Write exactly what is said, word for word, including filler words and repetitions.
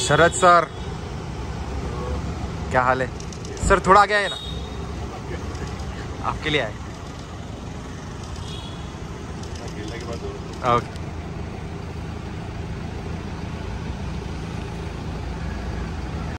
शरद sir, क्या हाल है sir? थोड़ा आगे आए ना, आपके लिए आए। ओके।